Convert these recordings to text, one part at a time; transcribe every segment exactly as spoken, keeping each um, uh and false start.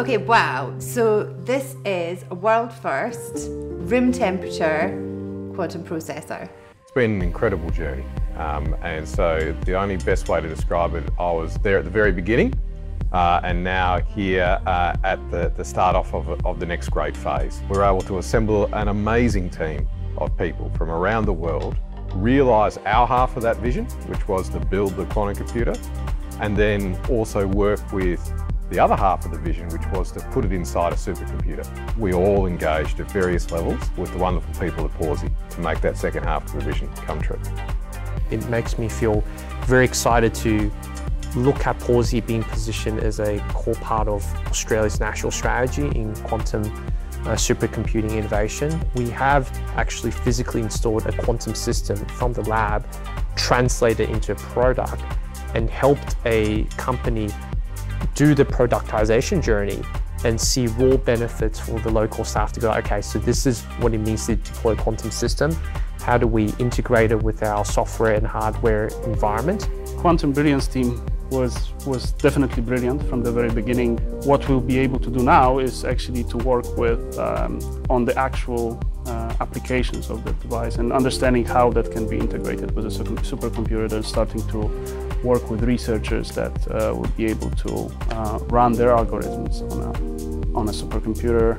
Okay, wow. So this is a world first room temperature quantum processor. It's been an incredible journey. Um, and so the only best way to describe it, I was there at the very beginning uh, and now here uh, at the, the start off of, of the next great phase. We were able to assemble an amazing team of people from around the world, realise our half of that vision, which was to build the quantum computer, and then also work with the other half of the vision, which was to put it inside a supercomputer. We all engaged at various levels with the wonderful people at Pawsey to make that second half of the vision come true. It makes me feel very excited to look at Pawsey being positioned as a core part of Australia's national strategy in quantum uh, supercomputing innovation. We have actually physically installed a quantum system from the lab, translated into a product, and helped a company do the productization journey and see raw benefits for the local staff to go, okay, so this is what it means to deploy a quantum system. How do we integrate it with our software and hardware environment? Quantum Brilliance team was, was definitely brilliant from the very beginning. What we'll be able to do now is actually to work with um, on the actual uh, applications of the device and understanding how that can be integrated with a supercomputer and starting to work with researchers that uh, would be able to uh, run their algorithms on a, on a supercomputer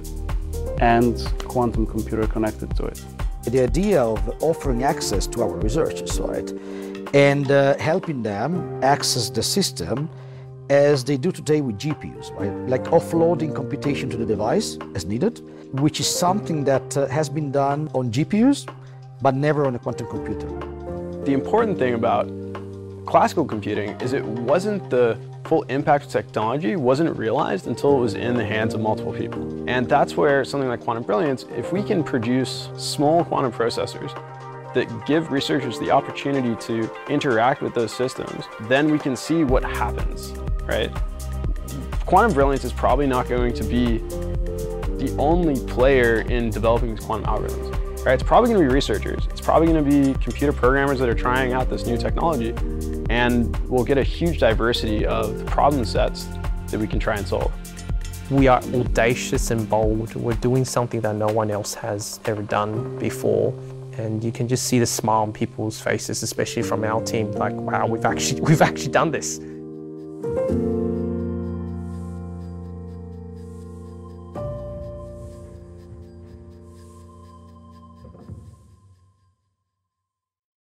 and quantum computer connected to it. The idea of offering access to our researchers, right, and uh, helping them access the system as they do today with G P Us, right? Like offloading computation to the device as needed, which is something that uh, has been done on G P Us, but never on a quantum computer. The important thing about classical computing is it wasn't the full impact of technology wasn't realized until it was in the hands of multiple people. And that's where something like Quantum Brilliance, if we can produce small quantum processors that give researchers the opportunity to interact with those systems, then we can see what happens, right? Quantum Brilliance is probably not going to be the only player in developing these quantum algorithms. Right, it's probably going to be researchers. It's probably going to be computer programmers that are trying out this new technology, and we'll get a huge diversity of problem sets that we can try and solve. We are audacious and bold. We're doing something that no one else has ever done before, and you can just see the smile on people's faces, especially from our team. Like, wow, we've actually we've actually done this.